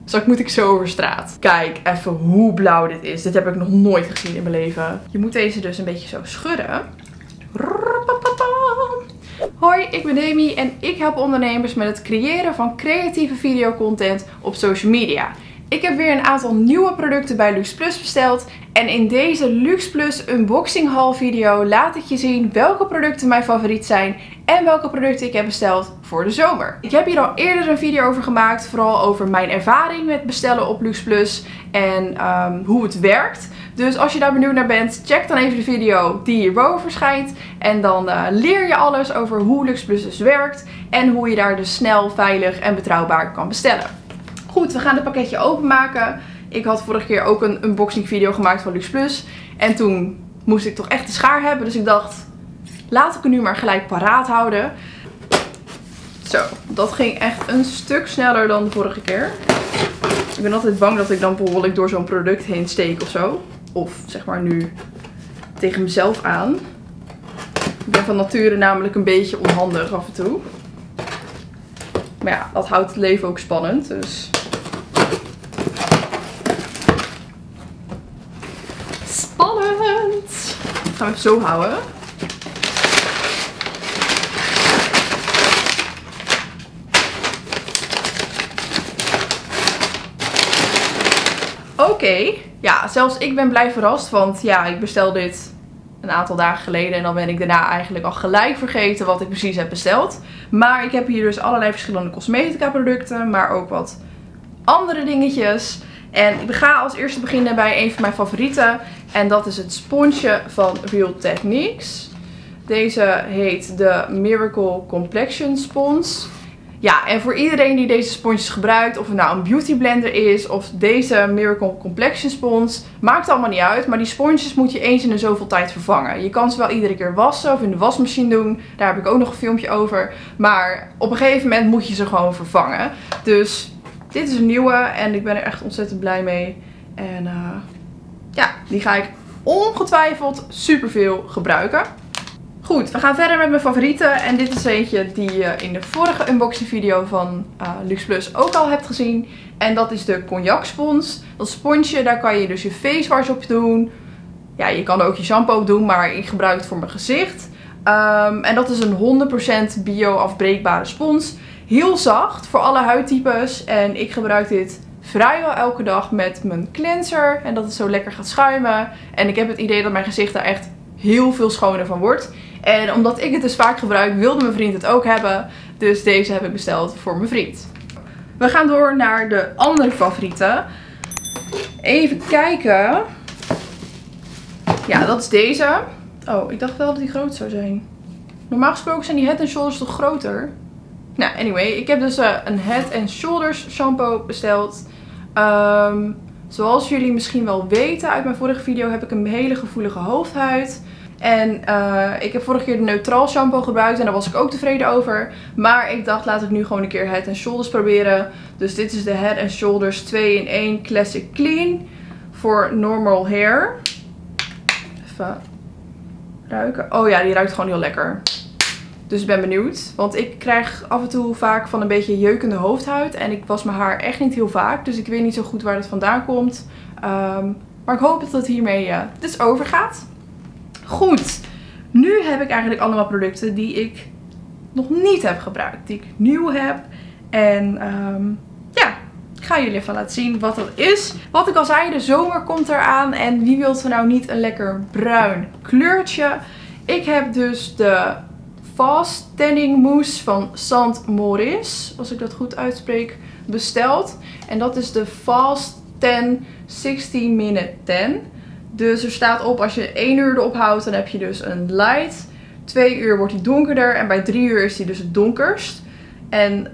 Straks moet ik zo over straat. Kijk even hoe blauw dit is. Dit heb ik nog nooit gezien in mijn leven. Je moet deze dus een beetje zo schudden. Hoi, ik ben Demi en ik help ondernemers met het creëren van creatieve videocontent op social media. Ik heb weer een aantal nieuwe producten bij Luxe Plus besteld. En in deze Luxe Plus unboxing haul video laat ik je zien welke producten mijn favoriet zijn en welke producten ik heb besteld voor de zomer. Ik heb hier al eerder een video over gemaakt, vooral over mijn ervaring met bestellen op Luxe Plus en hoe het werkt. Dus als je daar benieuwd naar bent, check dan even de video die hierboven verschijnt. En dan leer je alles over hoe Luxe Plus dus werkt en hoe je daar dus snel, veilig en betrouwbaar kan bestellen. Goed, we gaan het pakketje openmaken. Ik had vorige keer ook een unboxing video gemaakt van Luxe Plus. En toen moest ik toch echt de schaar hebben. Dus ik dacht, laat ik hem nu maar gelijk paraat houden. Zo, dat ging echt een stuk sneller dan de vorige keer. Ik ben altijd bang dat ik dan bijvoorbeeld door zo'n product heen steek of zo. Of zeg maar nu tegen mezelf aan. Ik ben van nature namelijk een beetje onhandig af en toe. Maar ja, dat houdt het leven ook spannend. Dus spannend! Gaan we even zo houden. Oké. Ja, zelfs ik ben blij verrast. Want ja, ik bestel dit een aantal dagen geleden. En dan ben ik daarna eigenlijk al gelijk vergeten wat ik precies heb besteld. Maar ik heb hier dus allerlei verschillende cosmetica producten. Maar ook wat andere dingetjes. En ik ga als eerste beginnen bij een van mijn favorieten. En dat is het sponsje van Real Techniques. Deze heet de Miracle Complexion Spons. Ja, en voor iedereen die deze sponsjes gebruikt, of het nou een beauty blender is of deze Miracle Complexion Spons, maakt allemaal niet uit. Maar die sponsjes moet je eens in de zoveel tijd vervangen. Je kan ze wel iedere keer wassen of in de wasmachine doen. Daar heb ik ook nog een filmpje over. Maar op een gegeven moment moet je ze gewoon vervangen. Dus dit is een nieuwe en ik ben er echt ontzettend blij mee. En ja, die ga ik ongetwijfeld superveel gebruiken. Goed, we gaan verder met mijn favorieten. En dit is eentje die je in de vorige unboxing video van Luxe Plus ook al hebt gezien. En dat is de Cognac Spons. Dat sponsje, daar kan je dus je face wash op doen. Ja, je kan er ook je shampoo op doen, maar ik gebruik het voor mijn gezicht. En dat is een 100% bio-afbreekbare spons. Heel zacht voor alle huidtypes. En ik gebruik dit vrijwel elke dag met mijn cleanser. En dat het zo lekker gaat schuimen. En ik heb het idee dat mijn gezicht daar echt heel veel schoner van wordt. En omdat ik het dus vaak gebruik, wilde mijn vriend het ook hebben. Dus deze heb ik besteld voor mijn vriend. We gaan door naar de andere favorieten. Even kijken. Ja, dat is deze. Oh, ik dacht wel dat die groot zou zijn. Normaal gesproken zijn die Head & Shoulders toch groter? Nou, anyway. Ik heb dus een Head & Shoulders shampoo besteld. Zoals jullie misschien wel weten uit mijn vorige video heb ik een hele gevoelige hoofdhuid. En ik heb vorige keer de neutraal shampoo gebruikt en daar was ik ook tevreden over. Maar ik dacht, laat ik nu gewoon een keer Head & Shoulders proberen. Dus dit is de Head & Shoulders 2-in-1 Classic Clean voor normal hair. Even ruiken. Oh ja, die ruikt gewoon heel lekker. Dus ik ben benieuwd. Want ik krijg af en toe vaak van een beetje jeukende hoofdhuid. En ik was mijn haar echt niet heel vaak. Dus ik weet niet zo goed waar het vandaan komt. Maar ik hoop dat het hiermee dus overgaat. Goed. Nu heb ik eigenlijk allemaal producten die ik nog niet heb gebruikt. Die ik nieuw heb. En ja, ik ga jullie even laten zien wat dat is. Wat ik al zei, de zomer komt eraan. En wie wilt er nou niet een lekker bruin kleurtje? Ik heb dus de Fast Tanning Mousse van St. Maurice, als ik dat goed uitspreek, besteld. En dat is de Fast Tan 16 Minute Tan. Dus er staat op, als je 1 uur erop houdt, dan heb je dus een light. 2 uur wordt hij donkerder en bij 3 uur is hij dus het donkerst. En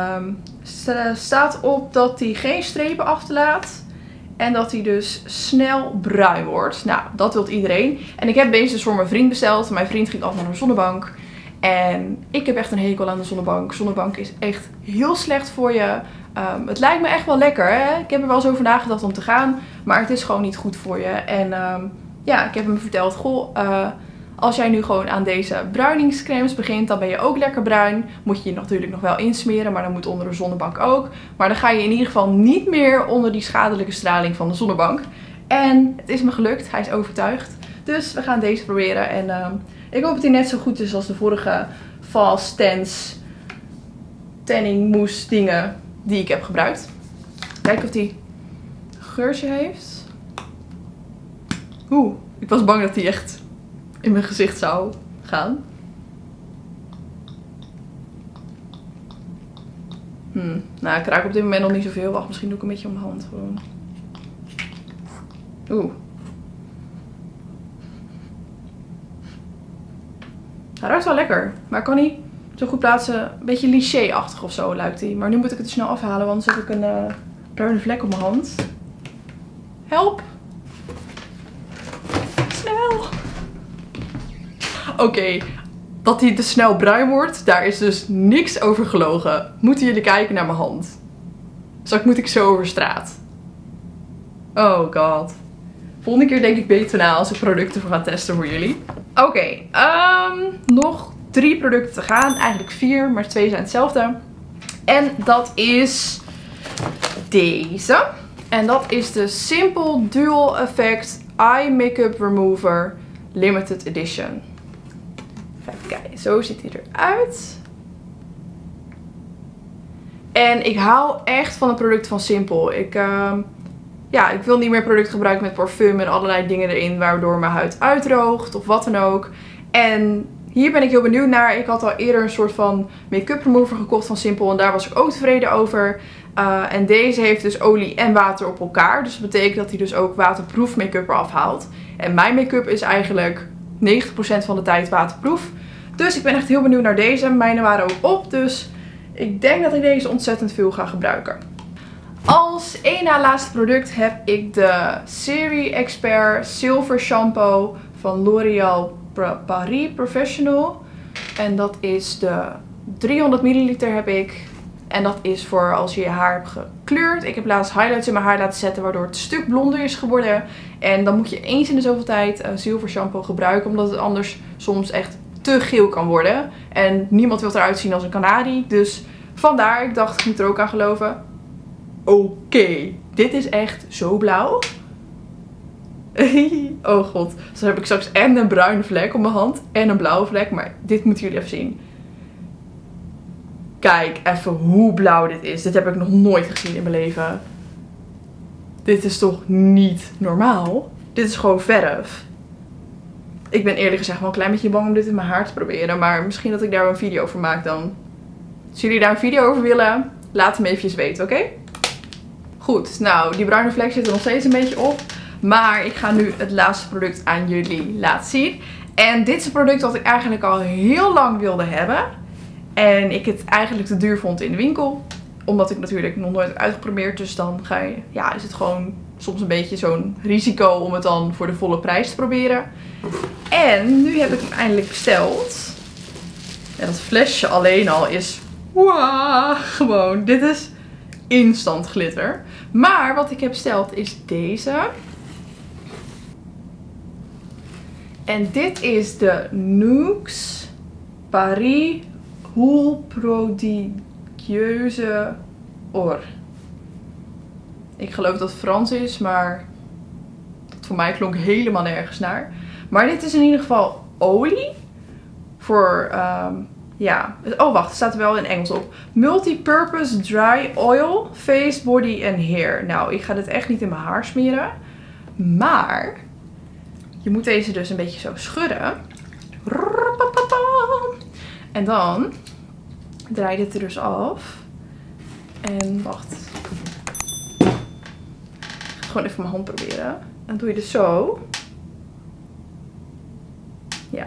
staat op dat hij geen strepen achterlaat. En dat hij dus snel bruin wordt. Nou, dat wil iedereen. En ik heb deze dus voor mijn vriend besteld. Mijn vriend ging altijd naar de zonnebank. En ik heb echt een hekel aan de zonnebank. Zonnebank is echt heel slecht voor je. Het lijkt me echt wel lekker, hè? Ik heb er wel eens over nagedacht om te gaan. Maar het is gewoon niet goed voor je. En ja, ik heb hem verteld. Goh, Als jij nu gewoon aan deze bruiningscremes begint, dan ben je ook lekker bruin. Moet je je natuurlijk nog wel insmeren, maar dan moet onder de zonnebank ook. Maar dan ga je in ieder geval niet meer onder die schadelijke straling van de zonnebank. En het is me gelukt, hij is overtuigd. Dus we gaan deze proberen en ik hoop dat hij net zo goed is als de vorige Fast Tense tanning mousse dingen die ik heb gebruikt. Kijken of hij een geurtje heeft. Oeh, ik was bang dat hij echt in mijn gezicht zou gaan. Nou, ik ruik op dit moment nog niet zoveel. Wacht, misschien doe ik een beetje om mijn hand gewoon. Oeh. Hij ruikt wel lekker, maar ik kan niet zo goed plaatsen. Een beetje liché-achtig of zo lijkt hij. Maar nu moet ik het er snel afhalen, want anders heb ik een bruine vlek op mijn hand. Help! Snel! Oké, dat hij te snel bruin wordt, daar is dus niks over gelogen. Moeten jullie kijken naar mijn hand. Straks moet ik zo over straat. Oh god. Volgende keer denk ik beter na als ik producten voor ga testen voor jullie. Oké, nog 3 producten te gaan. Eigenlijk 4, maar 2 zijn hetzelfde. En dat is deze. En dat is de Simple Dual Effect Eye Makeup Remover Limited Edition. Even kijken, zo ziet hij eruit. En ik hou echt van de producten van Simple. Ik wil niet meer producten gebruiken met parfum en allerlei dingen erin waardoor mijn huid uitdroogt of wat dan ook. En hier ben ik heel benieuwd naar. Ik had al eerder een soort van make-up remover gekocht van Simple en daar was ik ook tevreden over. En deze heeft dus olie en water op elkaar. Dus dat betekent dat hij dus ook waterproof make-up eraf haalt. En mijn make-up is eigenlijk 90% van de tijd waterproof. Dus ik ben echt heel benieuwd naar deze. Mijne waren ook op, dus ik denk dat ik deze ontzettend veel ga gebruiken. Als één na laatste product heb ik de Serie Expert Silver Shampoo van L'Oréal Paris Professional. En dat is de 300 ml heb ik. En dat is voor als je je haar hebt gekleurd. Ik heb laatst highlights in mijn haar laten zetten waardoor het een stuk blonder is geworden. En dan moet je eens in de zoveel tijd zilver shampoo gebruiken. Omdat het anders soms echt te geel kan worden. En niemand wil eruit zien als een kanarie. Dus vandaar, ik dacht ik moet er ook aan geloven. Oké, dit is echt zo blauw. Oh god, dus dan heb ik straks en een bruine vlek op mijn hand en een blauwe vlek. Maar dit moeten jullie even zien. Kijk even hoe blauw dit is. Dit heb ik nog nooit gezien in mijn leven. Dit is toch niet normaal? Dit is gewoon verf. Ik ben eerlijk gezegd wel een klein beetje bang om dit in mijn haar te proberen. Maar misschien dat ik daar een video over maak dan. Als jullie daar een video over willen, laat het me eventjes weten, oké? Goed, nou die bruine vlek zit er nog steeds een beetje op. Maar ik ga nu het laatste product aan jullie laten zien. En dit is een product dat ik eigenlijk al heel lang wilde hebben. En ik het eigenlijk te duur vond in de winkel. Omdat ik natuurlijk nog nooit heb uitgeprobeerd. Dus dan is het gewoon soms een beetje zo'n risico om het dan voor de volle prijs te proberen. En nu heb ik hem eindelijk besteld. En dat flesje alleen al is... Wow, gewoon, dit is instant glitter. Maar wat ik heb besteld is deze. En dit is de Nuxe Paris Huile Prodigieuse Or. Ik geloof dat het Frans is, maar dat voor mij klonk helemaal nergens naar. Maar dit is in ieder geval olie. Voor, oh wacht, het staat er wel in Engels op. Multipurpose Dry Oil, Face, Body en Hair. Nou, ik ga dit echt niet in mijn haar smeren. Maar je moet deze dus een beetje zo schudden. En dan draai je dit er dus af. En wacht. Ik ga gewoon even mijn hand proberen. En dan doe je dus zo. Ja.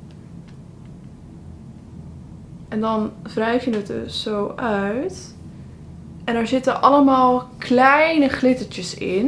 En dan wrijf je het dus zo uit. En er zitten allemaal kleine glittertjes in.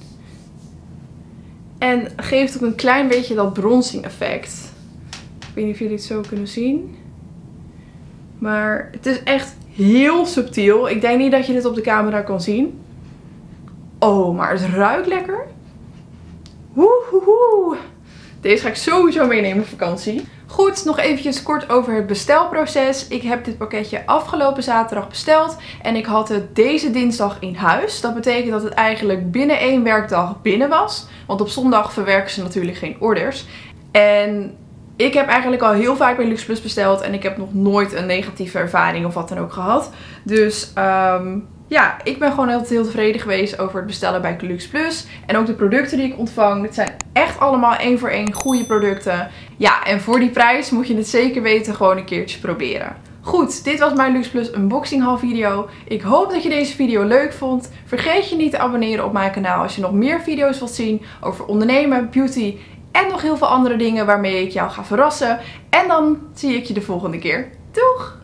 En geeft ook een klein beetje dat bronzing effect. Ik weet niet of jullie het zo kunnen zien. Maar het is echt heel subtiel. Ik denk niet dat je dit op de camera kan zien. Oh, maar het ruikt lekker. Woehoehoe. Deze ga ik sowieso meenemen op vakantie. Goed, nog eventjes kort over het bestelproces. Ik heb dit pakketje afgelopen zaterdag besteld en ik had het deze dinsdag in huis. Dat betekent dat het eigenlijk binnen 1 werkdag binnen was. Want op zondag verwerken ze natuurlijk geen orders. En ik heb eigenlijk al heel vaak bij Luxe Plus besteld en ik heb nog nooit een negatieve ervaring of wat dan ook gehad. Dus ja, ik ben gewoon heel tevreden geweest over het bestellen bij Luxe Plus. En ook de producten die ik ontvang. Dit zijn echt allemaal 1 voor 1 goede producten. Ja, en voor die prijs moet je het zeker weten gewoon een keertje proberen. Goed, dit was mijn Luxe Plus unboxing haul video. Ik hoop dat je deze video leuk vond. Vergeet je niet te abonneren op mijn kanaal als je nog meer video's wilt zien over ondernemen, beauty en nog heel veel andere dingen waarmee ik jou ga verrassen. En dan zie ik je de volgende keer. Doeg!